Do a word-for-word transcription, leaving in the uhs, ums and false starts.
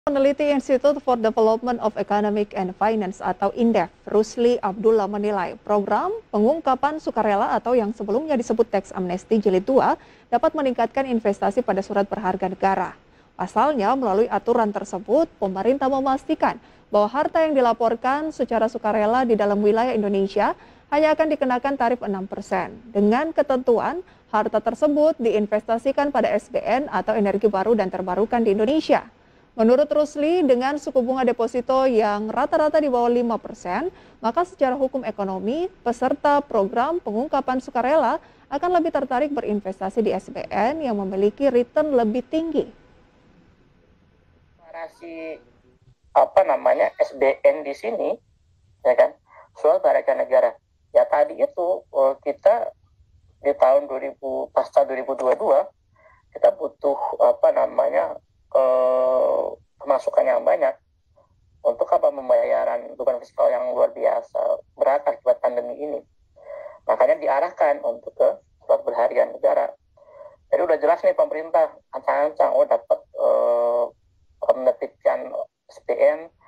Peneliti Institute for Development of Economic and Finance atau INDEF, Rusli Abdullah menilai program pengungkapan sukarela atau yang sebelumnya disebut teks amnesti jilid dua dapat meningkatkan investasi pada surat berharga negara. Pasalnya, melalui aturan tersebut, pemerintah memastikan bahwa harta yang dilaporkan secara sukarela di dalam wilayah Indonesia hanya akan dikenakan tarif enam persen. Dengan ketentuan, harta tersebut diinvestasikan pada S B N atau energi baru dan terbarukan di Indonesia. Menurut Rusli, dengan suku bunga deposito yang rata-rata di bawah lima persen, maka secara hukum ekonomi, peserta program pengungkapan sukarela akan lebih tertarik berinvestasi di S B N yang memiliki return lebih tinggi. Deklarasi apa namanya S B N di sini, ya kan, surat berharga negara. Ya tadi itu kita di tahun dua ribu pasca dua ribu dua puluh dua kita butuh apa namanya eh, pemasukan yang banyak untuk apa pembayaran beban fiskal yang luar biasa berat akibat pandemi ini. Makanya diarahkan untuk ke surat berharga negara. Jadi udah jelas nih pemerintah ancang-ancang oh dapat eh, menerbitkan S B N